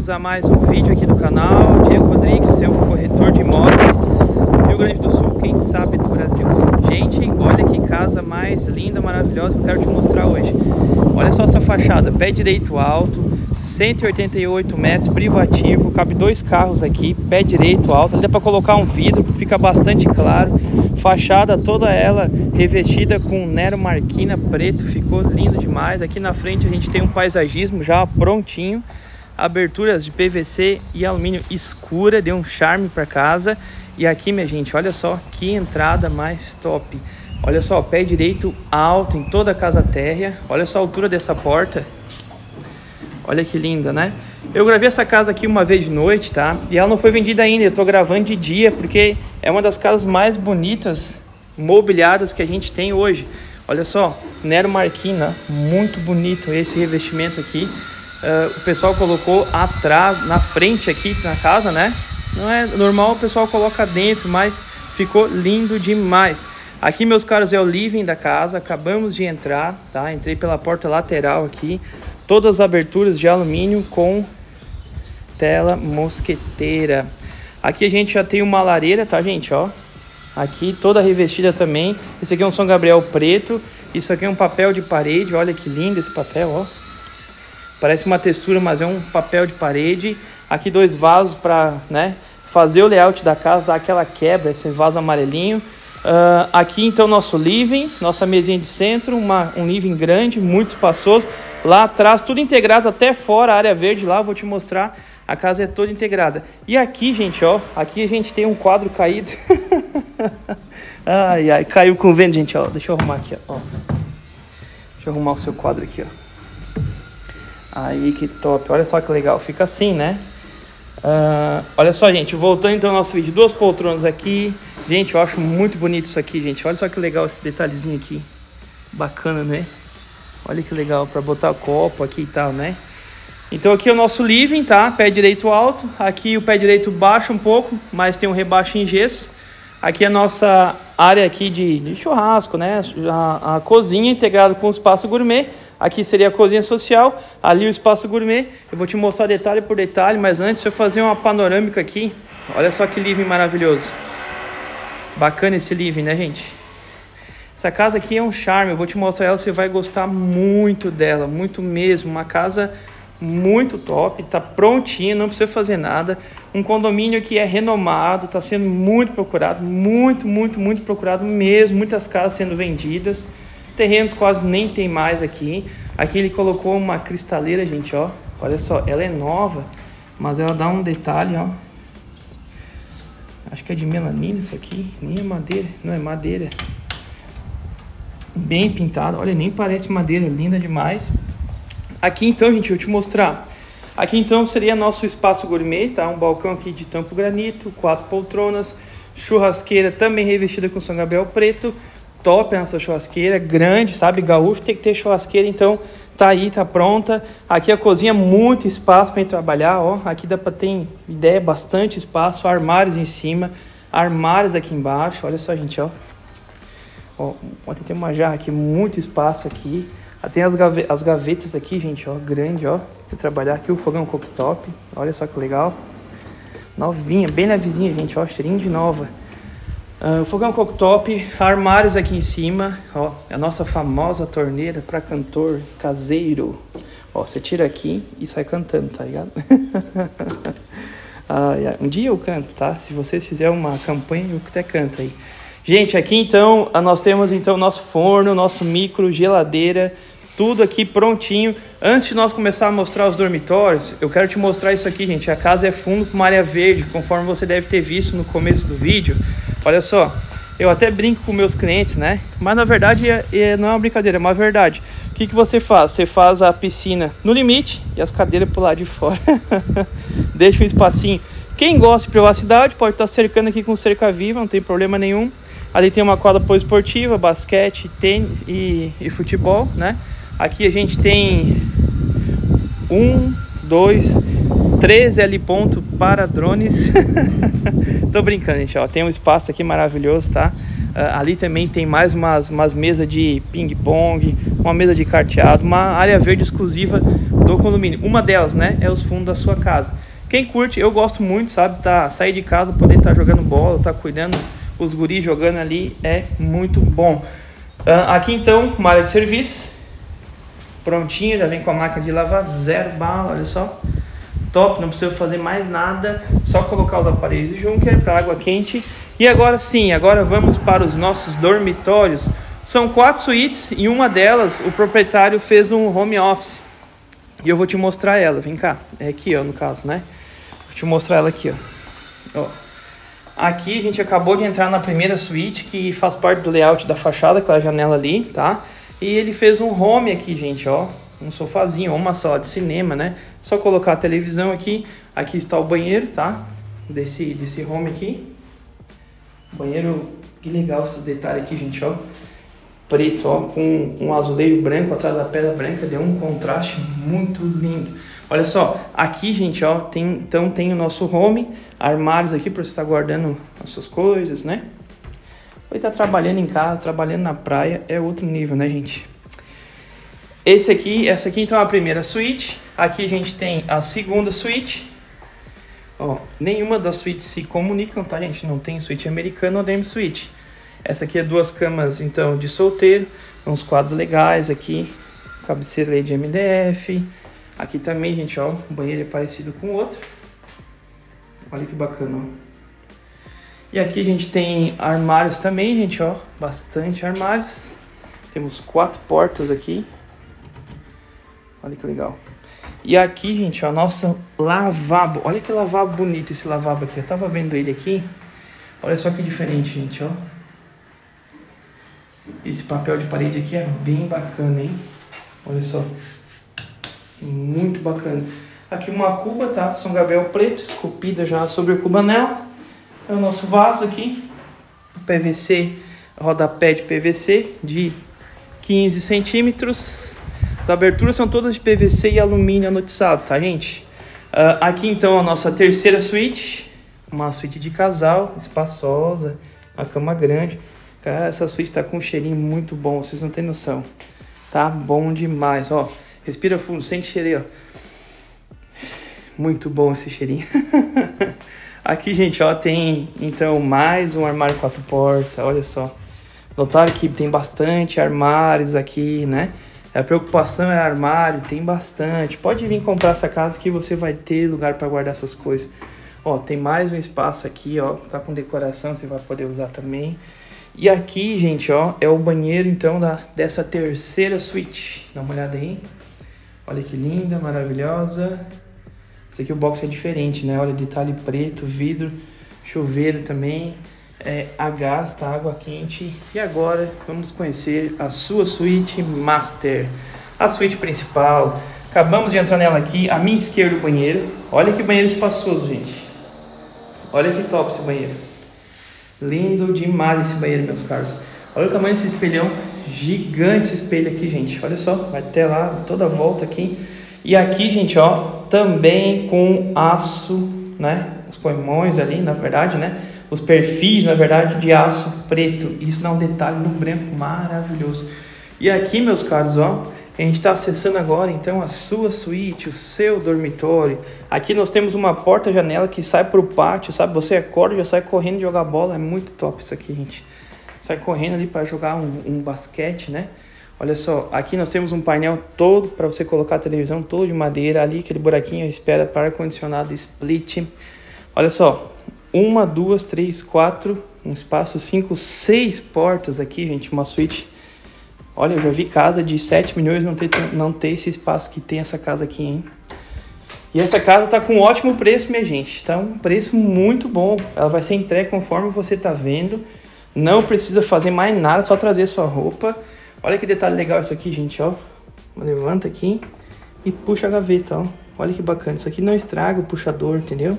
bem-vindos a mais um vídeo aqui do canal. Diego Rodrigues, seu corretor de imóveis, Rio Grande do Sul, quem sabe do Brasil. Gente, olha que casa mais linda, maravilhosa que eu quero te mostrar hoje. Olha só essa fachada, pé direito alto, 188 metros, privativo, cabe 2 carros aqui, pé direito alto, ali dá para colocar um vidro, fica bastante claro. Fachada toda ela revestida com Nero Marquina preto, ficou lindo demais. Aqui na frente a gente tem um paisagismo já prontinho, aberturas de PVC e alumínio escura, deu um charme para casa. E aqui, minha gente, olha só que entrada mais top. Olha só, pé direito alto em toda a casa térrea. Olha só a altura dessa porta. Olha que linda, né? Eu gravei essa casa aqui uma vez de noite, tá? E ela não foi vendida ainda, eu tô gravando de dia, porque é uma das casas mais bonitas, mobiliadas que a gente tem hoje. Olha só, Nero Marquina, muito bonito esse revestimento aqui. O pessoal colocou atrás, na frente aqui na casa, né? Não é normal, o pessoal coloca dentro, mas ficou lindo demais. Aqui, meus caros, é o living da casa, acabamos de entrar, tá? Entrei pela porta lateral aqui. Todas as aberturas de alumínio com tela mosqueteira. Aqui a gente já tem uma lareira, tá, gente? Ó, aqui toda revestida também. Esse aqui é um São Gabriel preto. Isso aqui é um papel de parede. Olha que lindo esse papel, ó. Parece uma textura, mas é um papel de parede. Aqui 2 vasos para, né, fazer o layout da casa, dar aquela quebra, esse vaso amarelinho. Aqui então nosso living, nossa mesinha de centro, um living grande, muito espaçoso. Lá atrás, tudo integrado até fora, a área verde lá, eu vou te mostrar. A casa é toda integrada. E aqui, gente, ó, aqui a gente tem um quadro caído. Ai, ai, caiu com o vento, gente, ó. Deixa eu arrumar aqui, ó. Deixa eu arrumar o seu quadro aqui, ó. Aí, que top. Olha só que legal. Fica assim, né? Olha só, gente, voltando então ao nosso vídeo. 2 poltronas aqui. Gente, eu acho muito bonito isso aqui, gente. Olha só que legal esse detalhezinho aqui. Bacana, né? Olha que legal, para botar copo aqui e tal, né? Então aqui é o nosso living, tá? Pé direito alto. Aqui o pé direito baixa um pouco, mas tem um rebaixo em gesso. Aqui é a nossa área aqui de churrasco, né? A cozinha integrada com o espaço gourmet. Aqui seria a cozinha social, ali o espaço gourmet. Eu vou te mostrar detalhe por detalhe, mas antes eu vou fazer uma panorâmica aqui. Olha só que living maravilhoso. Bacana esse living, né, gente? Essa casa aqui é um charme, eu vou te mostrar ela, você vai gostar muito dela, muito mesmo. Uma casa muito top, tá prontinha, não precisa fazer nada. Um condomínio que é renomado, tá sendo muito procurado, muito procurado mesmo. Muitas casas sendo vendidas, terrenos quase nem tem mais aqui. Aqui ele colocou uma cristaleira, gente, ó. Olha só, ela é nova, mas ela dá um detalhe, ó. Acho que é de melanina isso aqui, nem é madeira, não é madeira. Bem pintado, olha, nem parece madeira, linda demais. Aqui então, gente, eu vou te mostrar. Aqui então seria nosso espaço gourmet, tá? Um balcão aqui de tampo granito, 4 poltronas, churrasqueira também revestida com São Gabriel preto. Top essa churrasqueira, grande, sabe? Gaúcho tem que ter churrasqueira, então tá aí, tá pronta. Aqui a cozinha, muito espaço para trabalhar, ó. Aqui dá para ter ideia, bastante espaço, armários em cima, armários aqui embaixo. Olha só, gente, ó. Ó, tem uma jarra aqui, muito espaço aqui. Tem as gavetas aqui, gente, ó, grande, ó, para trabalhar. Aqui o fogão cooktop, olha só que legal. Novinha, bem levezinha, gente, ó, cheirinho de nova. O fogão cooktop, armários aqui em cima, ó, a nossa famosa torneira para cantor caseiro. Ó, você tira aqui e sai cantando, tá ligado? Um dia eu canto, tá? Se vocês fizerem uma campanha, eu até canto aí. Gente, aqui então, nós temos então nosso forno, nosso micro, geladeira, tudo aqui prontinho. Antes de nós começar a mostrar os dormitórios, eu quero te mostrar isso aqui, gente. A casa é fundo com uma área verde, conforme você deve ter visto no começo do vídeo. Olha só, eu até brinco com meus clientes, né? Mas na verdade não é uma brincadeira, é uma verdade. O que você faz? Você faz a piscina no limite e as cadeiras pro lado de fora. Deixa um espacinho. Quem gosta de privacidade pode estar cercando aqui com cerca viva, não tem problema nenhum. Ali tem uma quadra poliesportiva, basquete, tênis e futebol, né? Aqui a gente tem 13 L ponto para drones. Tô brincando, gente, ó. Tem um espaço aqui maravilhoso, tá? Ali também tem mais umas mesas de ping-pong, uma mesa de carteado, uma área verde exclusiva do condomínio. Uma delas, né, é os fundos da sua casa. Quem curte, eu gosto muito, sabe, sair de casa, poder estar jogando bola, estar cuidando, os guris jogando ali, é muito bom. Aqui então, uma área de serviço, prontinha, já vem com a máquina de lavar, 0 bala, olha só. Top, não precisa fazer mais nada, só colocar os aparelhos Junker para água quente. E agora sim, agora vamos para os nossos dormitórios. São 4 suítes e uma delas o proprietário fez um home office. E eu vou te mostrar ela, vem cá. É aqui, ó, no caso, né? Vou te mostrar ela aqui, ó. Aqui a gente acabou de entrar na primeira suíte, que faz parte do layout da fachada, aquela janela ali, tá? E ele fez um home aqui, gente, ó. Um sofazinho ou uma sala de cinema, né? Só colocar a televisão aqui. Aqui está o banheiro, tá? Desse home aqui. Banheiro, que legal esse detalhe aqui, gente, ó. Preto, ó, com um azulejo branco atrás da pedra branca. Deu um contraste muito lindo. Olha só, aqui, gente, ó, então tem o nosso home. Armários aqui para você estar guardando as suas coisas, né? Vai estar trabalhando em casa, trabalhando na praia. É outro nível, né, gente? Essa aqui então é a primeira suíte. Aqui a gente tem a segunda suíte. Ó, nenhuma das suítes se comunicam, tá, gente? Não tem suíte americana ou demi suíte. Essa aqui é 2 camas, então, de solteiro. Uns quadros legais aqui. Cabeceira aí de MDF. Aqui também, gente, ó, o banheiro é parecido com o outro. Olha que bacana, ó. E aqui a gente tem armários também, gente, ó. Bastante armários. Temos 4 portas aqui. Olha que legal. E aqui, gente, ó, nosso lavabo. Olha que lavabo bonito esse lavabo aqui. Eu tava vendo ele aqui. Olha só que diferente, gente, ó. Esse papel de parede aqui é bem bacana, hein? Olha só. Muito bacana. Aqui uma cuba, tá? São Gabriel preto, esculpida já sobre a cubanela. É o nosso vaso aqui. PVC, rodapé de PVC de 15 centímetros. As aberturas são todas de PVC e alumínio anodizado, tá, gente? Aqui, então, a nossa terceira suíte. Uma suíte de casal, espaçosa, uma cama grande. Cara, essa suíte tá com um cheirinho muito bom, vocês não tem noção. Tá bom demais, ó. Respira fundo, sente cheiro aí, ó. Muito bom esse cheirinho. Aqui, gente, ó, tem, então, mais um armário 4 portas, olha só. Notaram que tem bastante armários aqui, né? A preocupação é armário, tem bastante. Pode vir comprar essa casa que você vai ter lugar para guardar essas coisas. Ó, tem mais um espaço aqui, ó, tá com decoração, você vai poder usar também. E aqui, gente, ó, é o banheiro, então, dessa terceira suíte. Dá uma olhada aí. Olha que linda, maravilhosa. Esse aqui o box é diferente, né? Olha, detalhe preto, vidro, chuveiro também. A gás, tá? Água quente. E agora vamos conhecer a sua suíte master. A suíte principal. Acabamos de entrar nela aqui. À minha esquerda o banheiro. Olha que banheiro espaçoso, gente. Olha que top esse banheiro. Lindo demais esse banheiro, meus caros. Olha o tamanho desse espelhão. Gigante esse espelho aqui, gente. Olha só, vai até lá, toda a volta aqui. E aqui, gente, ó, também com aço, né? Os corrimões ali, na verdade, né? Os perfis, na verdade, de aço preto. Isso dá um detalhe no branco maravilhoso. E aqui, meus caros, ó, a gente está acessando agora, então, a sua suíte, o seu dormitório. Aqui nós temos uma porta-janela que sai para o pátio, sabe? Você acorda e já sai correndo jogar bola. É muito top isso aqui, gente. Sai correndo ali para jogar um basquete, né? Olha só, aqui nós temos um painel todo para você colocar a televisão, todo de madeira. Ali, aquele buraquinho, espera para ar-condicionado split. Olha só, 1, 2, 3, 4, um espaço, 5, 6 portas aqui, gente. Uma suíte. Olha, eu já vi casa de 7 milhões não ter esse espaço que tem essa casa aqui, hein? E essa casa tá com um ótimo preço, minha gente. Tá um preço muito bom. Ela vai ser entregue conforme você tá vendo. Não precisa fazer mais nada, só trazer sua roupa. Olha que detalhe legal isso aqui, gente, ó. Levanta aqui e puxa a gaveta, ó. Olha que bacana. Isso aqui não estraga o puxador, entendeu?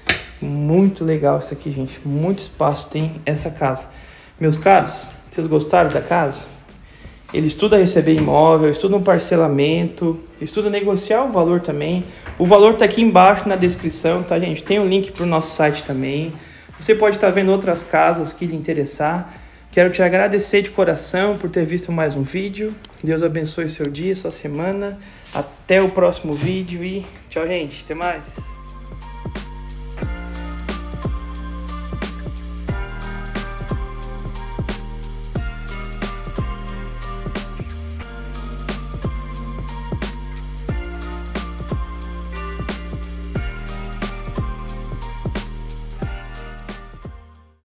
Muito legal isso aqui, gente. Muito espaço tem essa casa. Meus caros, vocês gostaram da casa? Ele estuda receber imóvel, estuda um parcelamento, estuda negociar o valor também. O valor tá aqui embaixo na descrição, tá, gente? Tem um link pro nosso site também. Você pode estar vendo outras casas que lhe interessar. Quero te agradecer de coração por ter visto mais um vídeo. Deus abençoe seu dia, sua semana. Até o próximo vídeo e tchau, gente. Até mais.